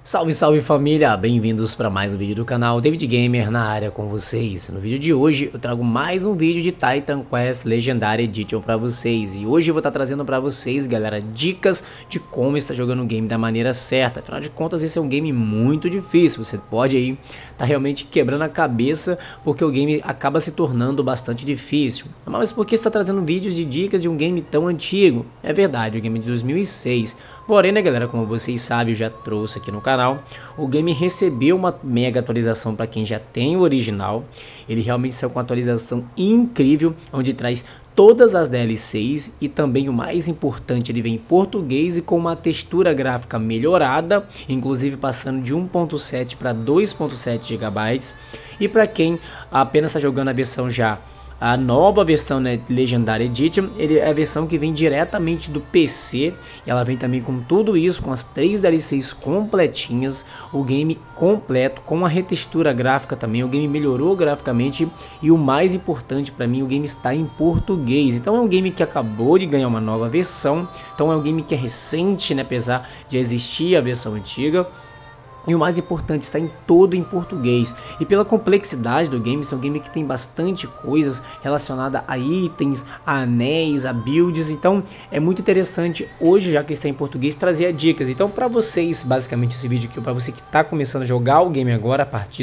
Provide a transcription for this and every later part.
Salve, salve família, bem-vindos para mais um vídeo do canal David Gamer na área com vocês. No vídeo de hoje eu trago mais um vídeo de Titan Quest Legendary Edition para vocês. E hoje eu vou estar trazendo para vocês, galera, dicas de como estar jogando o game da maneira certa. Afinal de contas, esse é um game muito difícil, você pode aí estar realmente quebrando a cabeça porque o game acaba se tornando bastante difícil. Mas por que está trazendo vídeos de dicas de um game tão antigo? É verdade, o game de 2006. Porém, né, galera, como vocês sabem, eu já trouxe aqui no canal, o game recebeu uma mega atualização para quem já tem o original. Ele realmente saiu com uma atualização incrível, onde traz todas as DLCs e também o mais importante, ele vem em português e com uma textura gráfica melhorada, inclusive passando de 1.7 para 2.7 GB. E para quem apenas está jogando a versão já a nova versão, né, Legendary Edition, ele é a versão que vem diretamente do PC. E ela vem também com tudo isso, com as 3 DLCs completinhas, o game completo, com a retextura gráfica também. O game melhorou graficamente e o mais importante para mim, o game está em português. Então é um game que acabou de ganhar uma nova versão. Então é um game que é recente, né, apesar de existir a versão antiga. E o mais importante, está todo em português. E pela complexidade do game, é um game que tem bastante coisas relacionadas a itens, a anéis, a builds. Então é muito interessante hoje, já que está em português, trazer dicas. Então para vocês, basicamente esse vídeo aqui, para você que está começando a jogar o game agora a partir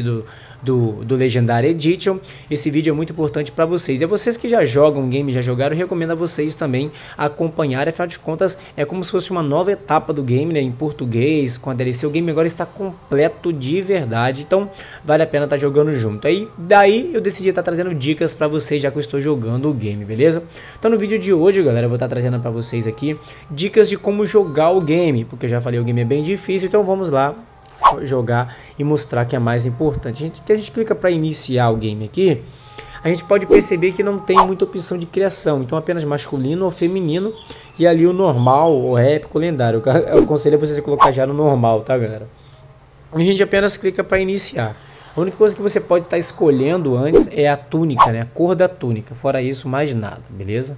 do Legendary Edition, esse vídeo é muito importante para vocês. E vocês que já jogam o game, já jogaram, eu recomendo a vocês também acompanhar. Afinal de contas, é como se fosse uma nova etapa do game, né, em português, com a DLC. O game agora está completo de verdade, então vale a pena estar jogando junto. Daí eu decidi estar trazendo dicas para vocês, já que eu estou jogando o game, beleza? Então no vídeo de hoje, galera, eu vou estar trazendo para vocês aqui dicas de como jogar o game, porque eu já falei, o game é bem difícil, então vamos lá jogar e mostrar que é mais importante. A gente clica para iniciar o game aqui, a gente pode perceber que não tem muita opção de criação, então apenas masculino ou feminino, e ali o normal, o épico, lendário. Eu aconselho vocês a colocar já no normal, tá, galera? A gente apenas clica para iniciar. A única coisa que você pode estar escolhendo antes é a túnica, né? A cor da túnica. Fora isso, mais nada, beleza?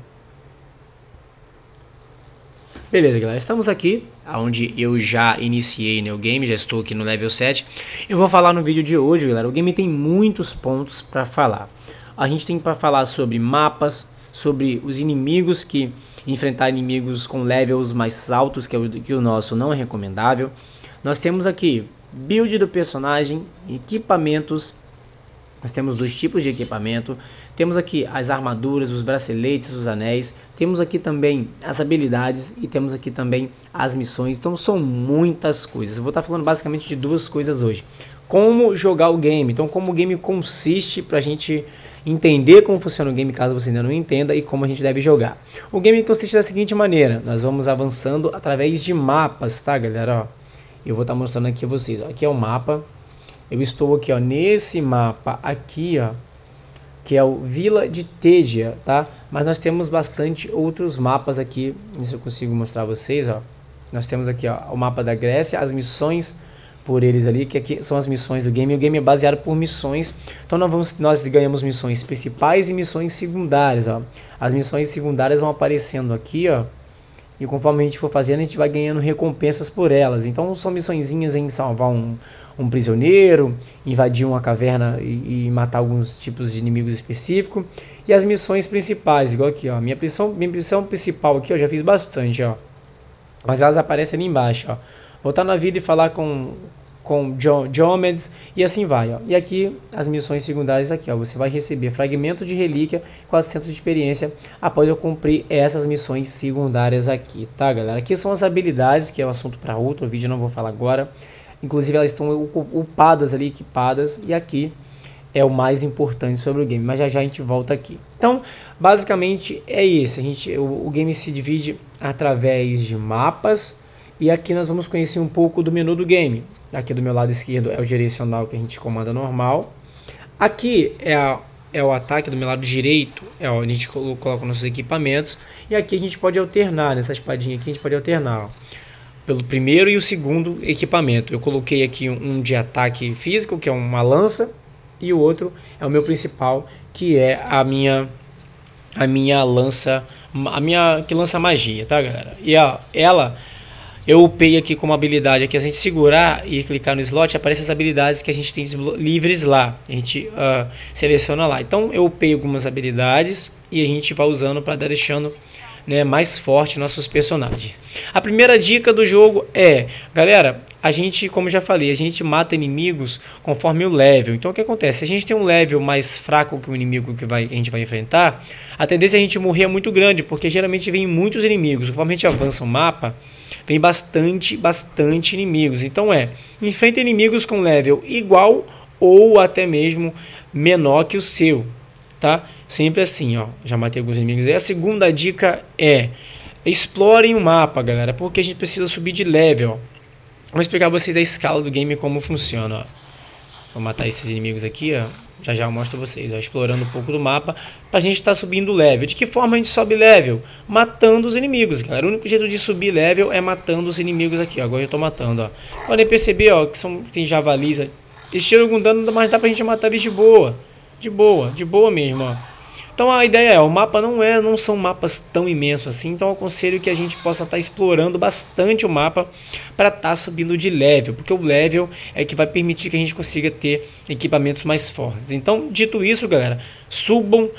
Beleza, galera, estamos aqui onde eu já iniciei, né, o game, já estou aqui no level 7. Eu vou falar no vídeo de hoje, galera, o game tem muitos pontos para falar. A gente tem para falar sobre mapas, sobre os inimigos, que enfrentar inimigos com levels mais altos que o nosso não é recomendável. Nós temos aqui build do personagem, equipamentos. Nós temos 2 tipos de equipamento. Temos aqui as armaduras, os braceletes, os anéis. Temos aqui também as habilidades e temos aqui também as missões. Então são muitas coisas. Eu vou estar falando basicamente de 2 coisas hoje. Como jogar o game. Então como o game consiste, para a gente entender como funciona o game, caso você ainda não entenda, e como a gente deve jogar. O game consiste da seguinte maneira. Nós vamos avançando através de mapas, tá, galera? Ó, eu vou estar mostrando aqui a vocês. Ó, aqui é o mapa. Eu estou aqui, ó, nesse mapa aqui, ó, que é o Vila de Tegia, tá? Mas nós temos bastante outros mapas aqui. Se eu consigo mostrar a vocês, ó. Nós temos aqui, ó, o mapa da Grécia, as missões por eles ali, que aqui são as missões do game. O game é baseado por missões. Então nós ganhamos missões principais e missões secundárias, ó. As missões secundárias vão aparecendo aqui, ó. E conforme a gente for fazendo, a gente vai ganhando recompensas por elas. Então são missõezinhas em salvar um prisioneiro, invadir uma caverna e matar alguns tipos de inimigos específicos. E as missões principais, igual aqui, ó. Minha missão principal aqui, eu já fiz bastante, ó. Mas elas aparecem ali embaixo, ó. Voltar na vida e falar com Diomedes, e assim vai, ó. E aqui as missões secundárias aqui, ó, você vai receber fragmento de relíquia, 400 de experiência após eu cumprir essas missões secundárias aqui, tá, galera? Aqui são as habilidades, que é um assunto para outro vídeo, não vou falar agora. Inclusive elas estão upadas ali, equipadas, e aqui é o mais importante sobre o game, mas já já a gente volta aqui. Então, basicamente é isso. O game se divide através de mapas. E aqui nós vamos conhecer um pouco do menu do game. Aqui do meu lado esquerdo é o direcional, que a gente comanda normal. Aqui é o ataque. Do meu lado direito é onde a gente coloca nossos equipamentos. E aqui a gente pode alternar, nessa espadinha aqui a gente pode alternar, ó, pelo primeiro e o segundo equipamento. Eu coloquei aqui um de ataque físico, que é uma lança. E o outro é o meu principal, que é a minha lança, que lança magia, tá, galera? E ela Eu upei aqui como habilidade, aqui a gente segurar e clicar no slot, aparecem as habilidades que a gente tem livres lá, a gente seleciona lá. Então eu upei algumas habilidades e a gente vai usando para dar deixando, né, mais forte nossos personagens. A primeira dica do jogo é, galera, a gente, como já falei, a gente mata inimigos conforme o level. Então o que acontece? Se a gente tem um level mais fraco que o inimigo que a gente vai enfrentar, a tendência é a gente morrer é muito grande, porque geralmente vem muitos inimigos. Conforme a gente avança o mapa, vem bastante inimigos. Então enfrenta inimigos com level igual ou até mesmo menor que o seu, tá? Sempre assim, ó. Já matei alguns inimigos. E a segunda dica é: explorem o mapa, galera, porque a gente precisa subir de level. Vou explicar pra vocês a escala do game, como funciona, ó. Vou matar esses inimigos aqui, ó. Já eu mostro pra vocês, ó, explorando um pouco do mapa pra gente estar subindo level. De que forma a gente sobe level? Matando os inimigos, galera. O único jeito de subir level é matando os inimigos aqui, ó. Agora eu tô matando, ó. Podem perceber, ó, que tem javalis. Eles tiram algum dano, mas dá pra gente matar eles de boa. De boa mesmo, ó. Então a ideia é, o mapa não são mapas tão imensos assim, então eu aconselho que a gente possa estar explorando bastante o mapa para estar subindo de level, porque o level é que vai permitir que a gente consiga ter equipamentos mais fortes. Então, dito isso, galera, subam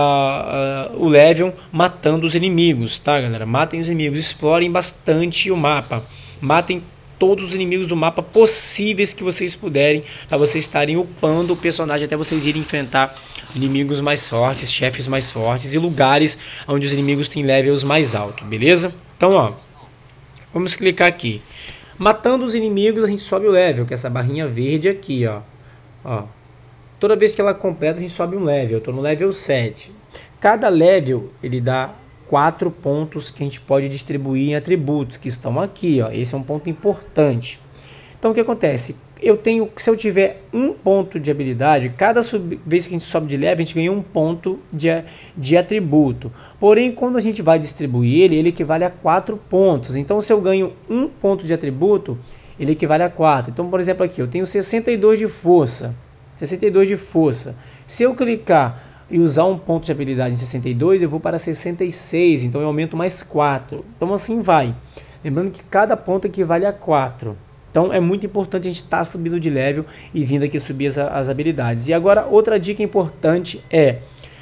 o level matando os inimigos, tá, galera? Matem os inimigos, explorem bastante o mapa, matem todos os inimigos do mapa possíveis que vocês puderem, para vocês estarem upando o personagem até vocês irem enfrentar inimigos mais fortes, chefes mais fortes e lugares onde os inimigos têm levels mais altos, beleza? Então, ó, vamos clicar aqui. Matando os inimigos, a gente sobe o level, que é essa barrinha verde aqui, ó. Toda vez que ela completa, a gente sobe um level. Eu estou no level 7. Cada level, ele dá 4 pontos que a gente pode distribuir em atributos, que estão aqui, ó. Esse é um ponto importante. Então o que acontece? Se eu tiver um ponto de habilidade, cada vez que a gente sobe de level, a gente ganha um ponto de atributo. Porém, quando a gente vai distribuir ele equivale a 4 pontos. Então se eu ganho um ponto de atributo, ele equivale a 4. Então, por exemplo, aqui eu tenho 62 de força. 62 de força. Se eu clicar e usar um ponto de habilidade em 62, eu vou para 66, então eu aumento mais 4. Então assim vai. Lembrando que cada ponto equivale a 4. Então é muito importante a gente estar subindo de level e vindo aqui subir as habilidades. E agora outra dica importante é,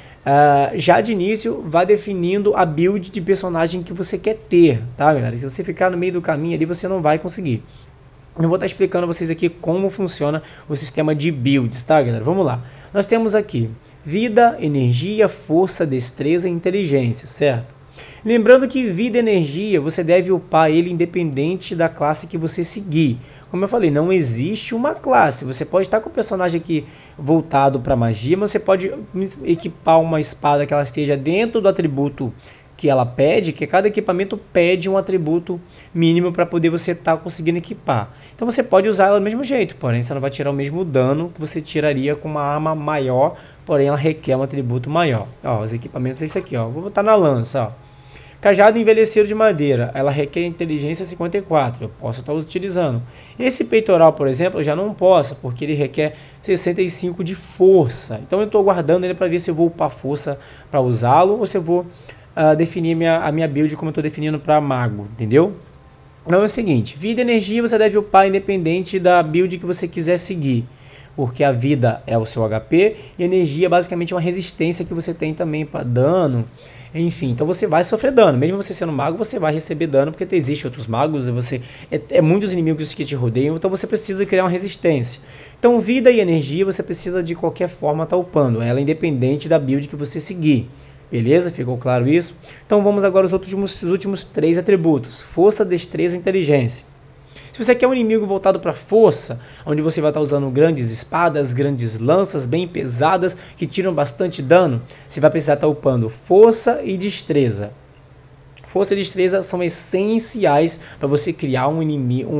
já de início, vá definindo a build de personagem que você quer ter, tá, galera? Se você ficar no meio do caminho ali, você não vai conseguir. Eu vou estar explicando a vocês aqui como funciona o sistema de builds, tá, galera? Vamos lá. Nós temos aqui vida, energia, força, destreza e inteligência, certo? Lembrando que vida e energia você deve upar ele independente da classe que você seguir. Como eu falei, não existe uma classe. Você pode estar com o personagem aqui voltado para magia, mas você pode equipar uma espada que ela esteja dentro do atributo que ela pede, que cada equipamento pede um atributo mínimo para poder você estar conseguindo equipar. Então você pode usar ela do mesmo jeito, porém você não vai tirar o mesmo dano que você tiraria com uma arma maior, porém ela requer um atributo maior. Ó, os equipamentos é isso aqui, ó. Vou botar na lança, ó. Cajado envelhecido de madeira, ela requer inteligência 54, eu posso estar utilizando. Esse peitoral, por exemplo, eu já não posso, porque ele requer 65 de força. Então eu estou guardando ele para ver se eu vou upar força para usá-lo, ou se eu vou definir a minha build como eu estou definindo para mago, entendeu? Então é o seguinte, vida e energia você deve upar independente da build que você quiser seguir. Porque a vida é o seu HP e a energia basicamente é uma resistência que você tem também para dano. Enfim, então você vai sofrer dano. Mesmo você sendo mago, você vai receber dano, porque existem outros magos, muitos inimigos que te rodeiam, então você precisa criar uma resistência. Então vida e energia você precisa de qualquer forma estar upando, ela é independente da build que você seguir. Beleza? Ficou claro isso? Então vamos agora aos últimos 3 atributos. Força, destreza e inteligência. Se você quer um inimigo voltado para força, onde você vai estar usando grandes espadas, grandes lanças bem pesadas, que tiram bastante dano, você vai precisar estar upando força e destreza. Força e destreza são essenciais para você criar um inimigo,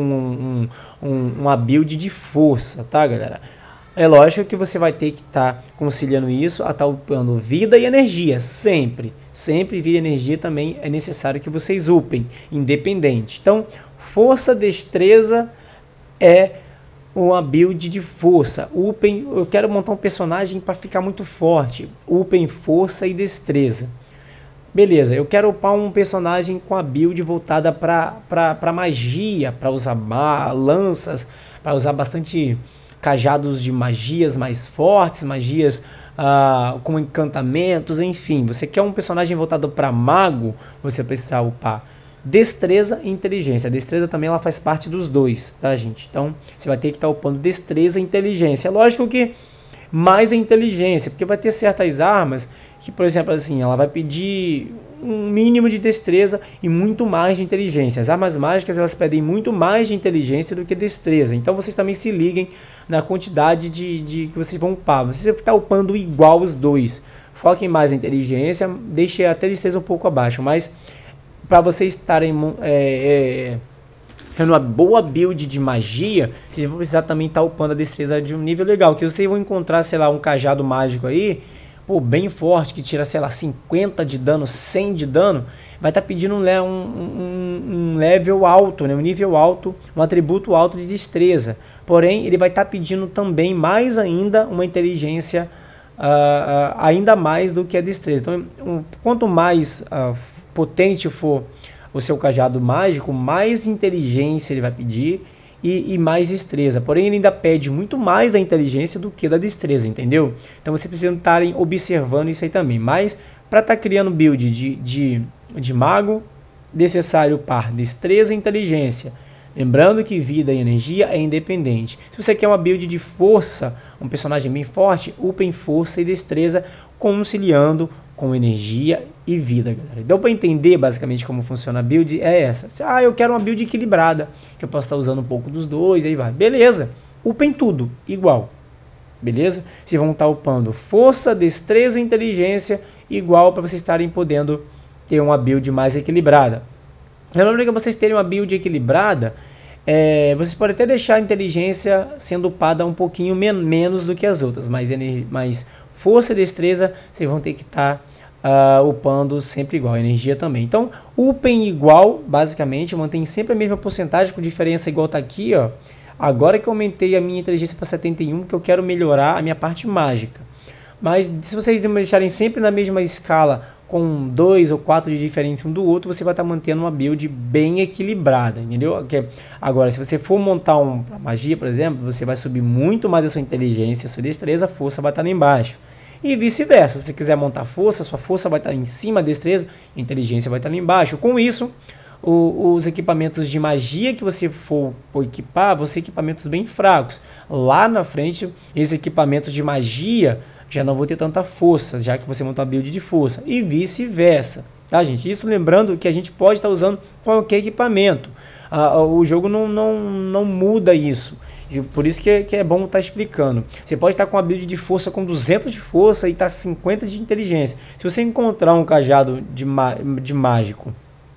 uma build de força, tá, galera? É lógico que você vai ter que estar conciliando isso a estar upando vida e energia, sempre. Sempre vida e energia também é necessário que vocês upem, independente. Então, força, destreza é uma build de força. Upem, eu quero montar um personagem para ficar muito forte. Upem força e destreza. Beleza, eu quero upar um personagem com a build voltada para magia, para usar lanças, para usar bastante cajados de magias mais fortes, magias com encantamentos, enfim. Você quer um personagem voltado para mago, você precisa upar destreza e inteligência. A destreza também ela faz parte dos dois, tá, gente? Então você vai ter que estar upando destreza e inteligência. Lógico que mais a inteligência, porque vai ter certas armas que, por exemplo, assim, ela vai pedir um mínimo de destreza e muito mais de inteligência. As armas mágicas elas pedem muito mais de inteligência do que destreza. Então vocês também se liguem na quantidade de que vocês vão upar. Você está upando igual os dois. Foquem mais na inteligência, deixe até a destreza um pouco abaixo, mas para vocês estarem tendo uma boa build de magia, vocês vão precisar também estar upando a destreza de um nível legal, que vocês vão encontrar, sei lá, um cajado mágico aí, pô, bem forte, que tira, sei lá, 50 de dano, 100 de dano, vai estar pedindo um level alto, né, um nível alto, um atributo alto de destreza. Porém, ele vai estar pedindo também mais ainda uma inteligência ainda mais do que a destreza. Então, quanto mais potente for o seu cajado mágico, mais inteligência ele vai pedir e mais destreza. Porém, ele ainda pede muito mais da inteligência do que da destreza, entendeu? Então, vocês precisam estarem observando isso aí também. Mas, para estar criando build de mago, necessário upar destreza e inteligência. Lembrando que vida e energia é independente. Se você quer uma build de força, um personagem bem forte, upem força e destreza conciliando com energia e vida, galera. Deu para entender basicamente como funciona a build? É essa. Eu quero uma build equilibrada, que eu posso estar usando um pouco dos dois, aí vai. Beleza. Upem tudo, igual. Beleza? Vocês vão estar upando força, destreza e inteligência, igual para vocês estarem podendo ter uma build mais equilibrada. Lembrando que vocês terem uma build equilibrada, vocês podem até deixar a inteligência sendo upada um pouquinho menos do que as outras, mas força e destreza vocês vão ter que estar upando sempre igual, energia também. Então, upem igual, basicamente, mantém sempre a mesma porcentagem, com diferença igual está aqui, ó. Agora que eu aumentei a minha inteligência para 71, que eu quero melhorar a minha parte mágica. Mas se vocês deixarem sempre na mesma escala, com 2 ou 4 de diferença um do outro, você vai estar mantendo uma build bem equilibrada, entendeu? Agora, se você for montar uma magia, por exemplo, você vai subir muito mais a sua inteligência, a sua destreza, a força vai estar lá embaixo. E vice-versa, se você quiser montar força, sua força vai estar em cima, a destreza, a inteligência vai estar lá embaixo. Com isso, os equipamentos de magia que você for equipar, vão ser equipamentos bem fracos. Lá na frente, esses equipamentos de magia já não vou ter tanta força, já que você monta uma build de força, e vice-versa, tá, gente? Isso lembrando que a gente pode estar usando qualquer equipamento, o jogo não muda isso, por isso que é bom estar explicando. Você pode estar com uma build de força com 200 de força e estar 50 de inteligência. Se você encontrar um cajado de mágico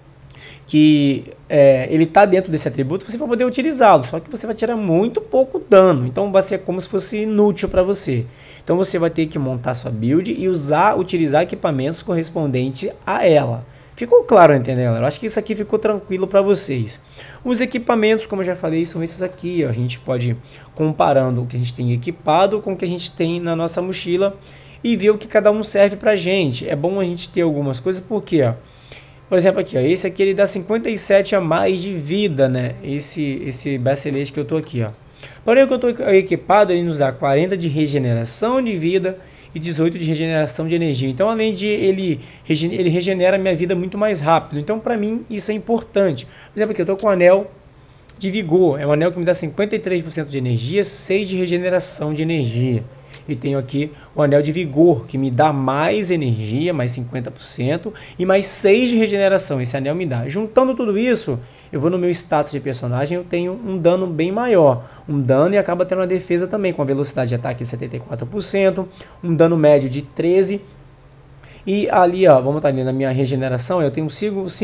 que ele está dentro desse atributo, você vai poder utilizá-lo, só que você vai tirar muito pouco dano, então vai ser como se fosse inútil para você. Então você vai ter que montar sua build e utilizar equipamentos correspondentes a ela. Ficou claro, entendeu? Eu acho que isso aqui ficou tranquilo para vocês. Os equipamentos, como eu já falei, são esses aqui, ó. A gente pode ir comparando o que a gente tem equipado com o que a gente tem na nossa mochila e ver o que cada um serve para a gente. É bom a gente ter algumas coisas, porque, ó, por exemplo, aqui, ó, esse aqui ele dá 57 a mais de vida, né? Esse bracelete que eu tô aqui, ó. Porém, o que eu estou equipado, ele nos dá 40 de regeneração de vida e 18 de regeneração de energia. Então, além de ele regenera a minha vida muito mais rápido. Então, para mim, isso é importante. Por exemplo, aqui eu estou com o anel de vigor. É um anel que me dá 53% de energia, 6 de regeneração de energia. E tenho aqui o anel de vigor, que me dá mais energia, mais 50%, e mais 6 de regeneração. Esse anel me dá. Juntando tudo isso, eu vou no meu status de personagem, eu tenho um dano bem maior. Um dano e acaba tendo uma defesa também, com a velocidade de ataque de 74%, um dano médio de 13%. E ali, ó, vamos estar ali na minha regeneração, eu tenho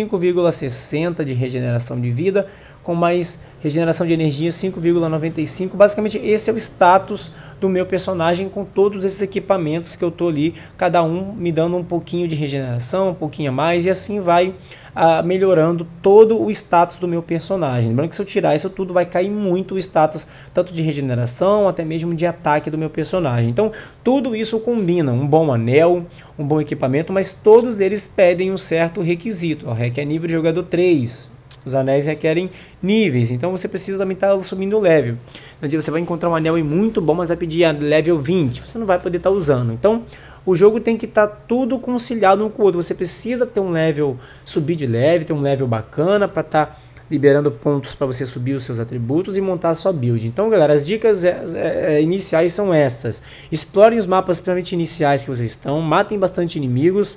5,60 de regeneração de vida, com mais regeneração de energia 5,95. Basicamente esse é o status do meu personagem com todos esses equipamentos que eu tô ali, cada um me dando um pouquinho de regeneração, um pouquinho a mais, e assim vai melhorando todo o status do meu personagem. Lembrando que se eu tirar isso tudo, vai cair muito o status, tanto de regeneração, até mesmo de ataque do meu personagem. Então tudo isso combina, um bom anel, um bom equipamento, mas todos eles pedem um certo requisito. Requer nível de jogador 3. Os anéis requerem níveis, então você precisa também estar subindo o level. Você vai encontrar um anel muito bom, mas vai pedir a level 20, você não vai poder estar usando. Então o jogo tem que estar tudo conciliado um com o outro. Você precisa ter um level, subir de level, ter um level bacana para estar liberando pontos para você subir os seus atributos e montar a sua build. Então galera, as dicas iniciais são essas. Explorem os mapas principalmente iniciais que vocês estão, matem bastante inimigos,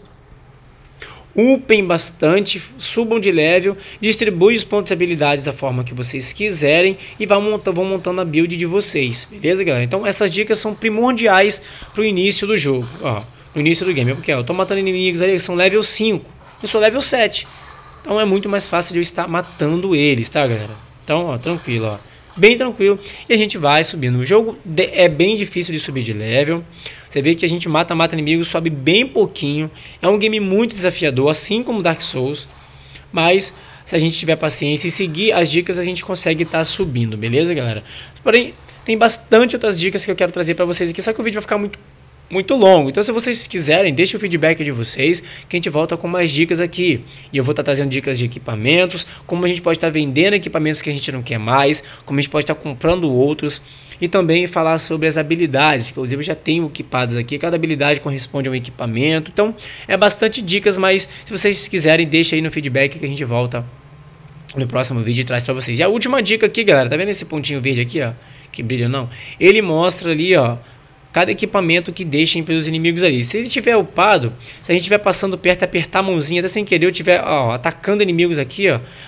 upem bastante, subam de level, distribuem os pontos de habilidades da forma que vocês quiserem e vão montando a build de vocês, beleza galera? Então essas dicas são primordiais para o início do jogo, no início do game, porque eu estou matando inimigos aí que são level 5, eu sou level 7, então é muito mais fácil de eu estar matando eles, tá galera? Então tranquilo, bem tranquilo, e a gente vai subindo. O jogo é bem difícil de subir de level. Você vê que a gente mata inimigos, sobe bem pouquinho. É um game muito desafiador, assim como Dark Souls. Mas se a gente tiver paciência e seguir as dicas, a gente consegue estar subindo, beleza galera? Porém, tem bastante outras dicas que eu quero trazer para vocês aqui, só que o vídeo vai ficar muito longo. Então se vocês quiserem, deixe o feedback de vocês, que a gente volta com mais dicas aqui. E eu vou estar trazendo dicas de equipamentos, como a gente pode estar vendendo equipamentos que a gente não quer mais, como a gente pode estar comprando outros, e também falar sobre as habilidades, que inclusive eu já tenho equipadas aqui, cada habilidade corresponde a um equipamento. Então é bastante dicas, mas se vocês quiserem, deixa aí no feedback que a gente volta no próximo vídeo e traz para vocês. E a última dica aqui galera, tá vendo esse pontinho verde aqui, que brilha não? Ele mostra ali, cada equipamento que deixem pelos inimigos ali. Se ele estiver upado, se a gente estiver passando perto e apertar a mãozinha, até sem querer eu estiver atacando inimigos aqui,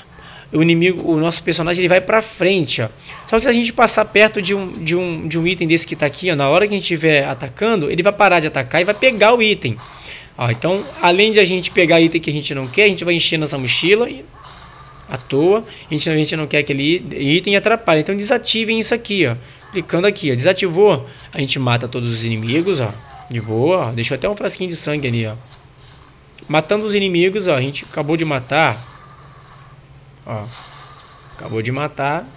o nosso personagem ele vai pra frente, Só que se a gente passar perto de um item desse que tá aqui, na hora que a gente estiver atacando, ele vai parar de atacar e vai pegar o item. Então, além de a gente pegar item que a gente não quer, a gente vai encher nossa mochila à toa, a gente não quer aquele item e atrapalha. Então desativem isso aqui, clicando aqui, desativou, a gente mata todos os inimigos, de boa, deixou até um frasquinho de sangue ali, matando os inimigos, a gente acabou de matar, acabou de matar,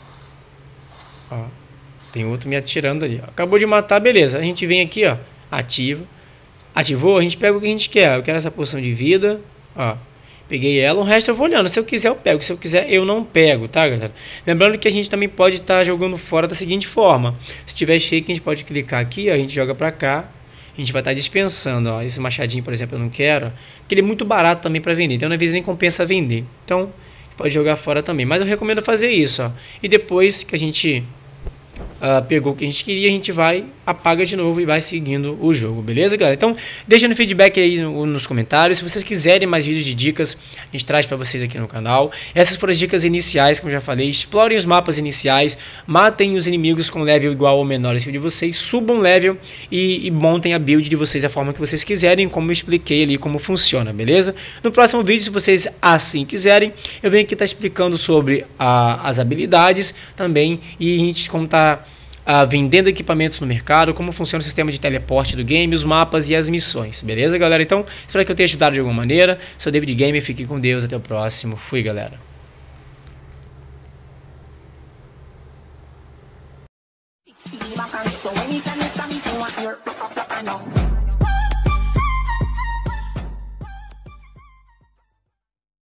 tem outro me atirando ali, acabou de matar, beleza, a gente vem aqui, ativou, a gente pega o que a gente quer, eu quero essa poção de vida, peguei ela, o resto eu vou olhando, se eu quiser eu pego, se eu quiser eu não pego, tá galera? Lembrando que a gente também pode estar jogando fora da seguinte forma, se tiver shake a gente pode clicar aqui, a gente joga pra cá, a gente vai estar dispensando, esse machadinho por exemplo eu não quero, porque ele é muito barato também para vender, então às vezes nem compensa vender, então pode jogar fora também, mas eu recomendo fazer isso, e depois que a gente pegou o que a gente queria, a gente vai, apaga de novo e vai seguindo o jogo, beleza galera? Então deixa no feedback aí nos comentários, se vocês quiserem mais vídeos de dicas, a gente traz para vocês aqui no canal. Essas foram as dicas iniciais, como eu já falei, explorem os mapas iniciais, matem os inimigos com level igual ou menor ao de vocês, subam level e montem a build de vocês da forma que vocês quiserem, como eu expliquei ali como funciona, beleza? No próximo vídeo, se vocês assim quiserem, eu venho aqui estar explicando sobre as habilidades também, e a gente como tá vendendo equipamentos no mercado, como funciona o sistema de teleporte do game, os mapas e as missões, beleza galera? Então, espero que eu tenha ajudado de alguma maneira. Sou David Gamer, fiquem com Deus, até o próximo, fui galera. So anytime you stand, you want your